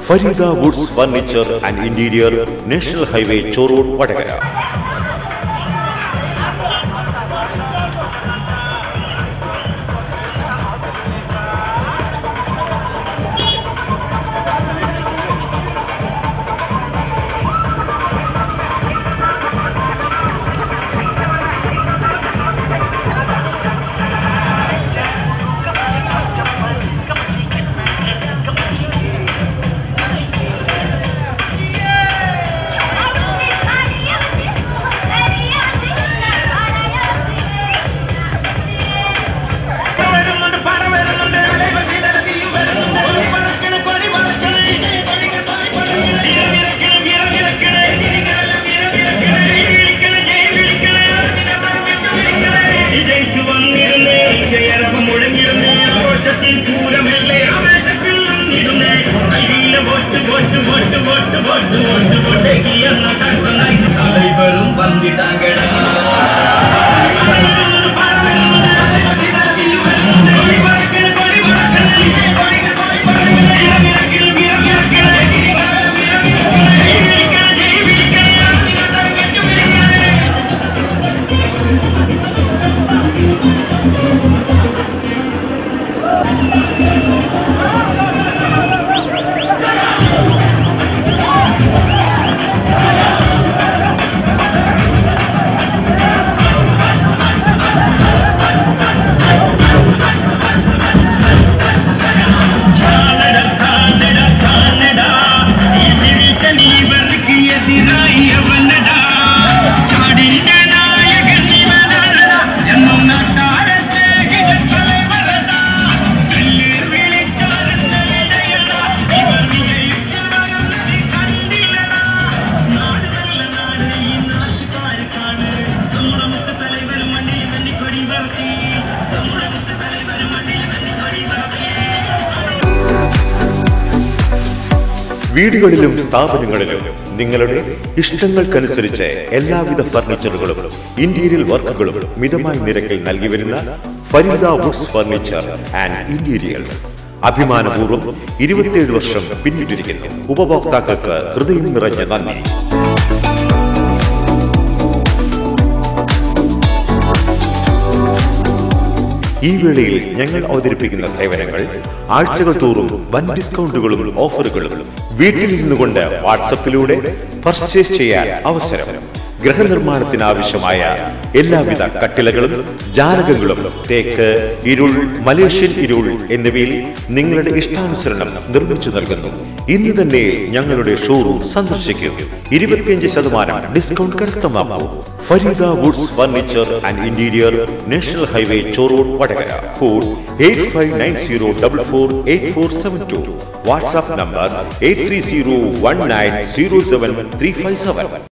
Farida Woods Furniture and Interior, National Highway, Chorod, Vadagara. വീടുകളിലും സ്ഥാപനങ്ങളിലും നിങ്ങളുടെ ഇഷ്ടങ്ങൾക്കനുസരിച്ച് എല്ലാവിധ ഫർണിച്ചറുകളും ഇന്റീരിയർ വർക്കുകളും മിതമായ നിരക്കിൽ നൽകി വരുന്ന Fareeda Woods Furniture and Interiors അഭിമാനപൂർവ്വം 27 വർഷം പിന്നിട്ടിരിക്കുന്നു. ഉപഭോക്താക്കൾക്ക് ഹൃദയം നിറഞ്ഞ നന്ദി. ഈ വേളയിൽ ഞങ്ങൾ അവതരിപ്പിക്കുന്ന സേവനങ്ങൾ ആഴ്ചകൾ തോറും വൻ ഡിസ്കൗണ്ടുകളും ഓഫറുകളും, വീട്ടിലിരുന്നു കൊണ്ട് വാട്സപ്പിലൂടെ പർച്ചേസ് ചെയ്യാൻ അവസരം, ഗൃഹനിർമ്മാണത്തിന് ആവശ്യമായ എല്ലാവിധ കട്ടിലകളും ജാലകങ്ങളും തേക്ക്, ഇരുൾ, മലേഷ്യൻ ഇരുൾ എന്നിവയിൽ നിങ്ങളുടെ ഇഷ്ടാനുസരണം നിർമ്മിച്ചു നൽകുന്നു. ഇന്ന് തന്നെ ഞങ്ങളുടെ ഷോറൂം സന്ദർശിക്കൂ. 25% ഡിസ്കൗണ്ട് കരസ്ഥമാക്കൂ. Fareeda Woods Furniture and Interior, national highway, Chorode, Vadakara. Phone 8590448472. WhatsApp number 8301907357.